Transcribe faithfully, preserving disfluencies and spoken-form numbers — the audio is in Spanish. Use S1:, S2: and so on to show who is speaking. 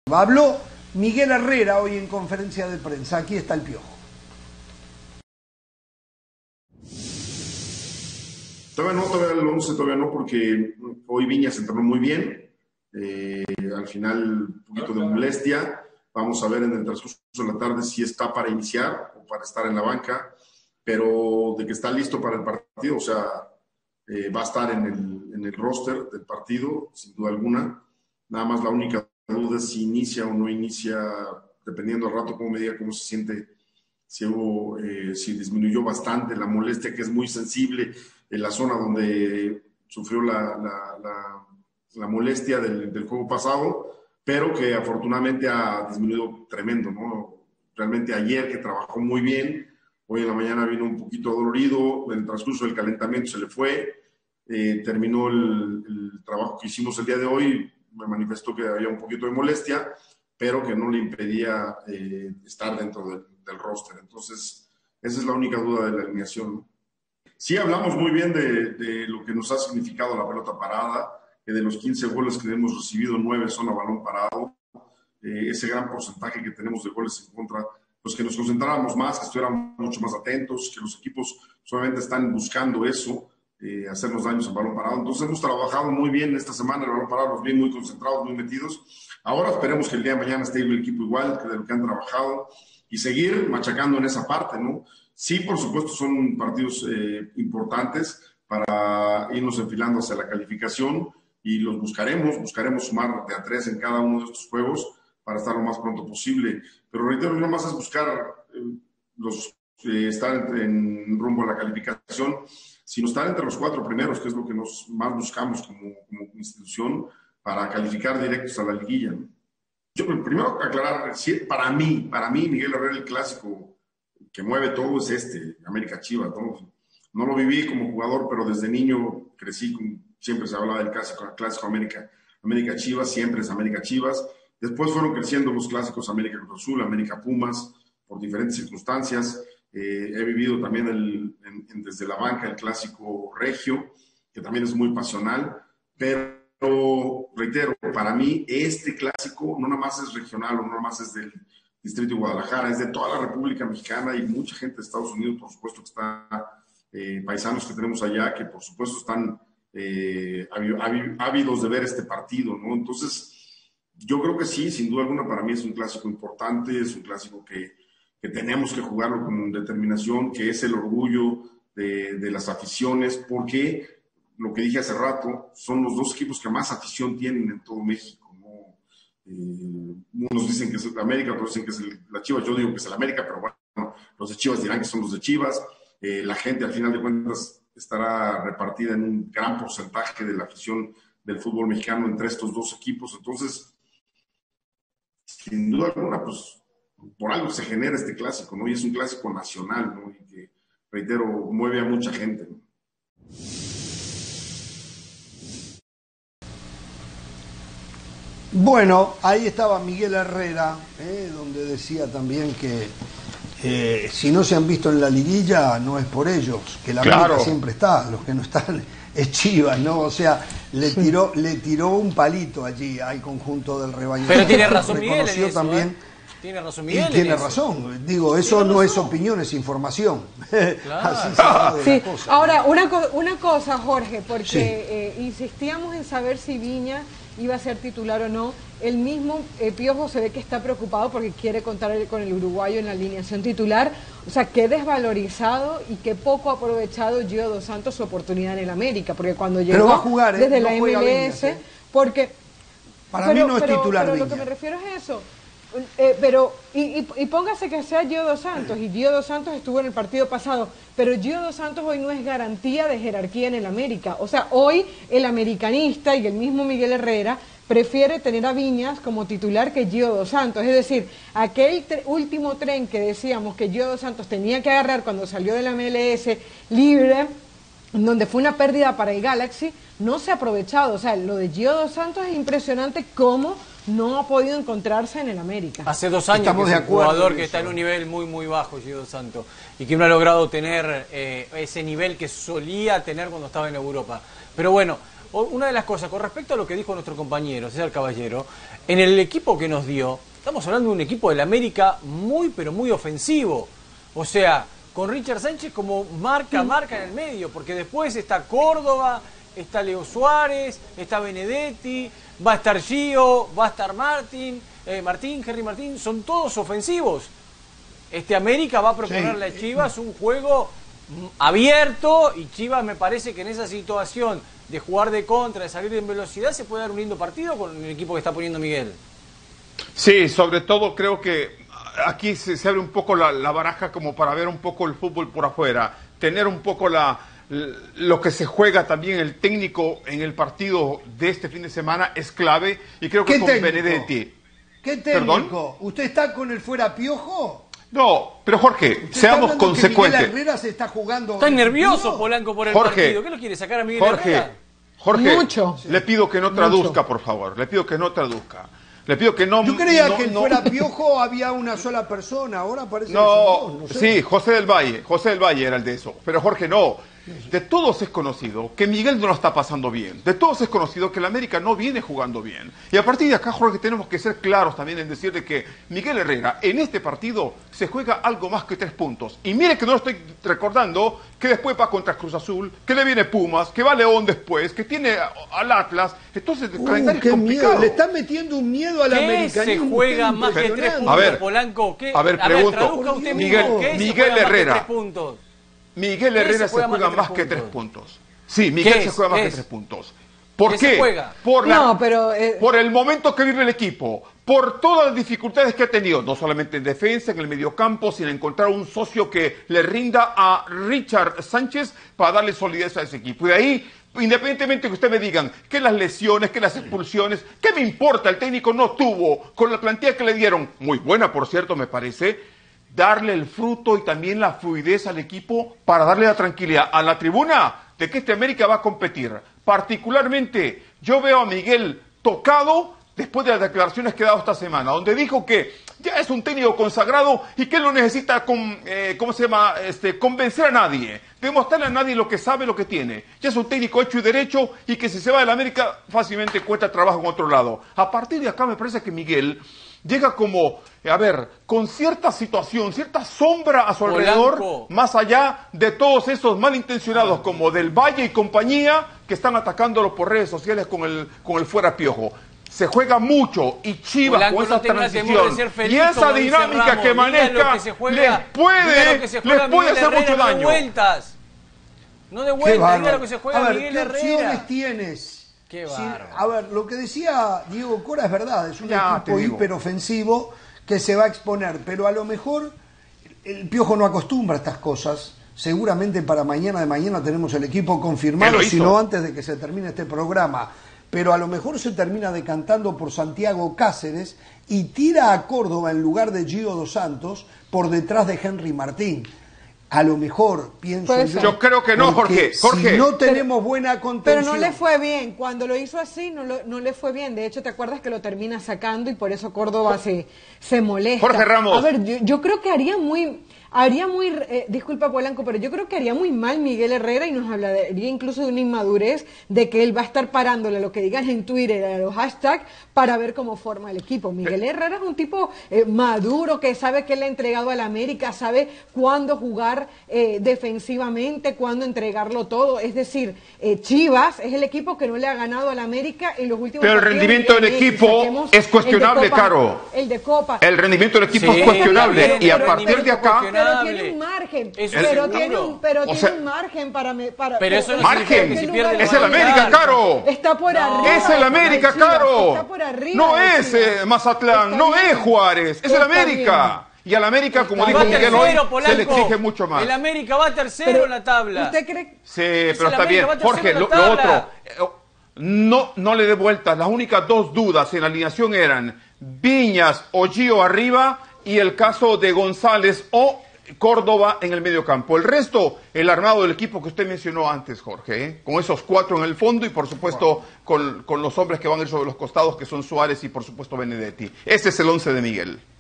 S1: Habló Miguel Herrera hoy en conferencia de prensa. Aquí está el Piojo.
S2: Todavía no, todavía el once todavía no, porque hoy Viñas entrenó muy bien. Eh, al final, un poquito de molestia. Vamos a ver en el transcurso de la tarde si está para iniciar o para estar en la banca, pero de que está listo para el partido, o sea, eh, va a estar en el, en el roster del partido, sin duda alguna. Nada más la única duda es si inicia o no inicia, dependiendo al rato cómo me diga cómo se siente, si, hubo, eh, si disminuyó bastante la molestia, que es muy sensible en la zona donde sufrió la, la, la, la molestia del, del juego pasado, pero que afortunadamente ha disminuido tremendo, ¿no? Realmente ayer, que trabajó muy bien, hoy en la mañana vino un poquito dolorido, en el transcurso del calentamiento se le fue, eh, terminó el, el trabajo que hicimos el día de hoy, me manifestó que había un poquito de molestia, pero que no le impedía eh, estar dentro del, del roster. Entonces, esa es la única duda de la alineación, ¿no? Sí, hablamos muy bien de, de lo que nos ha significado la pelota parada, que de los quince goles que hemos recibido, nueve son a balón parado. Eh, ese gran porcentaje que tenemos de goles en contra, pues que nos concentráramos más, que estuviéramos mucho más atentos, que los equipos solamente están buscando eso, eh, hacernos daños en balón parado. Entonces hemos trabajado muy bien esta semana el balón parado, los bien muy concentrados, muy metidos. Ahora esperemos que el día de mañana esté el equipo igual que de lo que han trabajado y seguir machacando en esa parte, ¿no? Sí, por supuesto, son partidos eh, importantes para irnos enfilando hacia la calificación y los buscaremos, buscaremos sumar de a tres en cada uno de estos juegos para estar lo más pronto posible. Pero reitero, no más es buscar eh, los, eh, estar en, en rumbo a la calificación, sino estar entre los cuatro primeros, que es lo que nos más buscamos como, como institución para calificar directos a la liguilla, ¿no? Yo primero aclarar, para mí, para mí Miguel Herrera, el clásico que mueve todo es este, América Chivas, ¿no? No lo viví como jugador, pero desde niño crecí con, siempre se hablaba del clásico, clásico América, América Chivas, siempre es América Chivas. Después fueron creciendo los clásicos América Cruz Azul, América Pumas, por diferentes circunstancias. Eh, he vivido también el, en, en, desde la banca el clásico regio, que también es muy pasional, pero reitero, para mí este clásico no nada más es regional o no nada más es del Distrito de Guadalajara, es de toda la República Mexicana y mucha gente de Estados Unidos, por supuesto que está, eh, paisanos que tenemos allá, que por supuesto están eh, ávidos de ver este partido, ¿no? Entonces, yo creo que sí, sin duda alguna, para mí es un clásico importante, es un clásico que, que tenemos que jugarlo con determinación, que es el orgullo de, de las aficiones, porque lo que dije hace rato, son los dos equipos que más afición tienen en todo México. Eh, unos dicen que es el América, otros dicen que es el, la Chivas, yo digo que es el América, pero bueno, los de Chivas dirán que son los de Chivas. Eh, la gente al final de cuentas estará repartida en un gran porcentaje de la afición del fútbol mexicano entre estos dos equipos, entonces sin duda alguna, pues por algo se genera este clásico, ¿no? Y es un clásico nacional, ¿no? Y que, reitero, mueve a mucha gente, ¿no?
S1: Bueno, ahí estaba Miguel Herrera, eh, donde decía también que eh, si no se han visto en la liguilla no es por ellos, que la América
S3: Claro.
S1: siempre está, los que no están es Chivas, ¿no? O sea, le tiró, le tiró un palito allí al conjunto del rebaño.
S4: Pero tiene razón Miguel en
S1: Reconoció
S4: eso,
S1: también,
S4: ¿eh? Tiene razón
S1: y
S4: Miguel en
S1: tiene
S4: eso.
S1: razón, digo, eso
S4: Tiene
S1: no
S4: razón.
S1: es opinión, es información.
S4: Claro.
S1: Así se habla de
S5: Sí,
S1: las cosas.
S5: ahora una, co una cosa, Jorge, porque
S1: Sí.
S5: eh, insistíamos en saber si Viña iba a ser titular o no. El mismo eh, Piojo se ve que está preocupado porque quiere contar con el uruguayo en la alineación titular. O sea, qué desvalorizado y qué poco aprovechado Gio Dos Santos su oportunidad en el América, porque cuando llegó
S1: Pero va a jugar, ¿eh?
S5: desde
S1: No
S5: la
S1: juega
S5: M L S,
S1: Viñas, ¿eh?
S5: porque...
S1: Para
S5: pero,
S1: mí no es
S5: pero,
S1: titular
S5: pero lo
S1: Viña.
S5: que me refiero es eso. Eh, pero, y, y, y póngase que sea Gio Dos Santos, y Gio Dos Santos estuvo en el partido pasado, pero Gio Dos Santos hoy no es garantía de jerarquía en el América. O sea, hoy el americanista y el mismo Miguel Herrera prefiere tener a Viñas como titular que Gio Dos Santos. Es decir, aquel tre- último tren que decíamos que Gio Dos Santos tenía que agarrar cuando salió de la M L S libre, donde fue una pérdida para el Galaxy, no se ha aprovechado. O sea, lo de Gio Dos Santos es impresionante cómo no ha podido encontrarse en el América.
S4: Hace dos años
S1: Estamos
S4: que
S1: de
S4: es un
S1: acuerdo
S4: jugador
S1: en
S4: que
S1: eso.
S4: está en un nivel muy muy bajo, Gio Dos Santos, y que no ha logrado tener eh, ese nivel que solía tener cuando estaba en Europa. Pero bueno, o- una de las cosas, con respecto a lo que dijo nuestro compañero, César Caballero, en el equipo que nos dio, estamos hablando de un equipo del América muy, pero muy ofensivo. O sea, con Richard Sánchez como marca, marca en el medio, porque después está Córdoba, está Leo Suárez, está Benedetti, va a estar Gio, va a estar Martín, eh, Martín, Henry Martín, son todos ofensivos. Este América va a proponerle
S1: Sí.
S4: a Chivas un juego mm, abierto, y Chivas me parece que en esa situación de jugar de contra, de salir en velocidad, se puede dar un lindo partido con el equipo que está poniendo Miguel.
S3: Sí, sobre todo creo que aquí se, se abre un poco la, la baraja como para ver un poco el fútbol por afuera, tener un poco la, lo que se juega también el técnico en el partido de este fin de semana es clave, y creo que
S1: ¿Qué
S3: con
S1: técnico?
S3: Benedetti.
S1: ¿Qué técnico?
S3: ¿Perdón?
S1: ¿Usted está con el fuera piojo?
S3: No, pero Jorge,
S1: ¿Usted está
S3: seamos
S1: hablando que
S3: consecuentes.
S1: Miguel Herrera se está jugando?
S4: Está
S1: el
S4: nervioso
S1: futuro?
S4: Polanco por el
S3: Jorge,
S4: partido. ¿Qué lo quiere sacar a Miguel
S3: Jorge,
S4: Herrera?
S3: Jorge,
S5: Mucho.
S3: le pido que no traduzca,
S5: Mucho.
S3: por favor. Le pido que no traduzca. Le pido que no.
S1: Yo creía
S3: no-
S1: que el
S3: no-
S1: fuera piojo había una sola persona, ahora parece que
S3: No,
S1: son dos, no sé.
S3: sí, José del Valle, José del Valle era el de eso. Pero Jorge, no. De todos es conocido que Miguel no lo está pasando bien. De todos es conocido que el América no viene jugando bien. Y a partir de acá, Jorge, tenemos que ser claros también en decir de que Miguel Herrera en este partido se juega algo más que tres puntos. Y mire que no lo estoy recordando, que después va contra Cruz Azul, que le viene Pumas, que va León después, que tiene a- al Atlas. Entonces el
S1: Uh,
S3: calendario
S1: qué
S3: es complicado.
S1: miedo, le está metiendo un miedo al
S4: ¿Qué
S1: americanismo.
S4: se juega
S1: usted
S4: más que tres
S1: impresionante.
S4: puntos,
S3: A ver,
S4: Polanco? ¿Qué?
S3: a ver, pregunto.
S4: traduzca usted
S3: Miguel-
S4: mismo. ¿Qué se
S3: Miguel
S4: juega más que
S3: Herrera.
S4: tres puntos?
S3: Miguel
S4: ¿Qué
S3: Herrera
S4: se
S3: se
S4: juega
S3: juega
S4: más
S3: más
S4: que
S3: que
S4: tres
S3: tres puntos. Sí, Miguel
S4: ¿Qué
S3: se
S4: es?
S3: juega más
S4: ¿Qué
S3: que
S4: es?
S3: tres puntos. ¿Por
S4: ¿Qué
S3: qué?
S4: se juega?
S3: Por la-
S5: No, pero, eh,
S3: por el momento que vive el equipo, por todas las dificultades que ha tenido, no solamente en defensa, en el mediocampo, sino encontrar un socio que le rinda a Richard Sánchez para darle solidez a ese equipo. Y de ahí, independientemente que usted me digan que las lesiones, que las expulsiones, ¿qué me importa? El técnico no tuvo, con la plantilla que le dieron, muy buena por cierto me parece, darle el fruto y también la fluidez al equipo para darle la tranquilidad a la tribuna de que este América va a competir. Particularmente, yo veo a Miguel tocado después de las declaraciones que ha dado esta semana, donde dijo que ya es un técnico consagrado y que él no necesita, con, eh, ¿cómo se llama?, este, convencer a nadie, demostrarle a nadie lo que sabe, lo que tiene. Ya es un técnico hecho y derecho, y que si se va de la América fácilmente encuentra trabajo en otro lado. A partir de acá me parece que Miguel llega como, a ver, con cierta situación, cierta sombra a su alrededor,
S4: Polanco.
S3: más allá de todos esos malintencionados como Del Valle y compañía que están atacándolo por redes sociales con el, con el fuera piojo. Se juega mucho, y Chivas
S4: Polanco,
S3: con esa
S4: no tenga temor de
S3: transición
S4: ser feliz,
S3: y esa
S4: como dice
S3: dinámica
S4: Ramos.
S3: que
S4: Diga
S3: maneja
S4: lo que se juega,
S3: les
S4: diga
S3: puede,
S4: lo que se juega
S3: les puede
S4: Miguel
S3: hacer
S4: Herrera,
S3: mucho
S4: no de
S3: daño.
S4: vueltas. No de
S1: Qué
S4: vueltas, diga
S1: bárbaro.
S4: lo que se juega
S1: A ver,
S4: Miguel
S1: ¿qué
S4: Herrera.
S1: opciones tienes?
S4: Qué
S1: Si-
S4: bárbaro.
S1: a ver, lo que decía Diego Cora es verdad, es un
S3: Ya,
S1: equipo
S3: te digo.
S1: hiperofensivo que se va a exponer, pero a lo mejor el Piojo no acostumbra a estas cosas. Seguramente para mañana de mañana tenemos el equipo
S3: ¿Qué
S1: confirmado,
S3: lo hizo?
S1: si no antes de que se termine este programa. Pero a lo mejor se termina decantando por Santiago Cáceres y tira a Córdoba en lugar de Gio Dos Santos por detrás de Henry Martín. A lo mejor, pienso
S5: Puede
S1: yo.
S5: ser.
S3: Yo creo que no,
S1: porque
S3: Jorge. Jorge.
S1: Si no tenemos buena
S5: Pero
S1: contención.
S5: no le fue bien. Cuando lo hizo así, no, lo- no le fue bien. De hecho, ¿te acuerdas que lo termina sacando y por eso Córdoba se, se molesta?
S3: Jorge Ramos.
S5: A ver, yo, yo creo que haría muy... Haría muy, eh, disculpa Polanco, pero yo creo que haría muy mal Miguel Herrera, y nos hablaría incluso de una inmadurez de que él va a estar parándole lo que digan en Twitter, a los hashtags, para ver cómo forma el equipo. Miguel Herrera es un tipo eh, maduro, que sabe que le ha entregado a la América, sabe cuándo jugar eh, defensivamente, cuándo entregarlo todo. Es decir, eh, Chivas es el equipo que no le ha ganado a la América en los últimos
S3: Pero el
S5: partidos
S3: rendimiento del
S5: de- y
S3: equipo
S5: saquemos
S3: es
S5: el de
S3: cuestionable,
S5: Copa,
S3: Caro.
S5: El de Copa.
S3: El rendimiento del equipo
S4: Sí,
S3: es cuestionable,
S5: pero-
S3: y a
S5: pero-
S3: partir de acá...
S5: pero tiene un margen,
S4: Eso
S5: pero
S4: seguro.
S5: tiene un, pero
S3: O
S5: tiene
S3: sea,
S5: un margen para, me- para
S4: Pero eso no
S3: Margen.
S4: significa que si pierde
S3: Es el América, Caro.
S5: Está por
S4: No.
S5: arriba.
S3: Es el América,
S5: de Chivas,
S3: Caro.
S5: Está por arriba.
S3: No
S5: de
S3: es
S5: Chivas.
S3: eh, Mazatlán,
S5: Está
S3: no
S5: bien.
S3: es Juárez, es el
S5: Está
S3: América. Y al América, como
S5: Está
S3: dijo
S5: bien.
S3: Miguel
S4: va
S3: hoy,
S4: tercero,
S3: se
S4: Polanco.
S3: le exige mucho más.
S4: El América va tercero
S5: Pero,
S4: en la tabla.
S5: ¿Usted cree?
S3: Sí,
S4: Es
S3: pero
S4: el
S3: está bien.
S4: América, va tercero
S3: Jorge,
S4: en la
S3: lo, lo
S4: tabla.
S3: otro, eh, no, no le dé vueltas. Las únicas dos dudas en la alineación eran Viñas o Gio arriba, y el caso de González o Córdoba en el medio campo. El resto, el armado del equipo que usted mencionó antes, Jorge, ¿eh? Con esos cuatro en el fondo, y por supuesto con, con los hombres que van a ir sobre los costados, que son Suárez y por supuesto Benedetti. Ese es el once de Miguel.